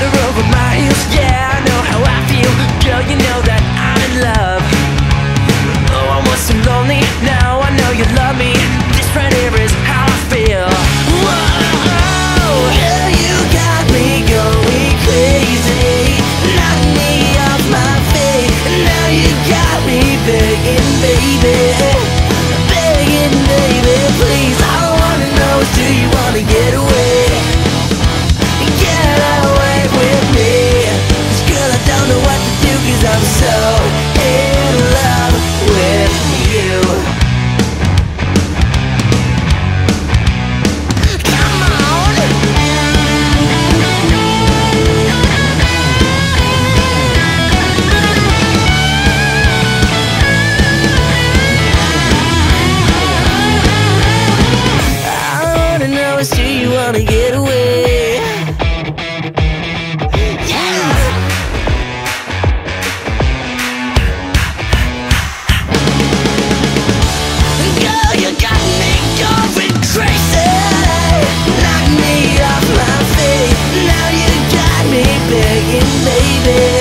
water over my heels. Yeah, I know how I feel. Girl, you know that I'm in love. Oh, I was so lonely. Now I know you love me. This right here is how I feel. Whoa, girl, you got me going crazy. Knock me off my feet. Now you got me begging, baby. Begging, baby, please. All I wanna know is, do you wanna get away? Get away with me. 'Cause girl, I don't know what to do, 'cause I'm so in love with you. Come on. All I wanna know is, do you wanna get away? Yeah. Girl, you got me going crazy. Knock me off my feet. Now you got me begging, baby.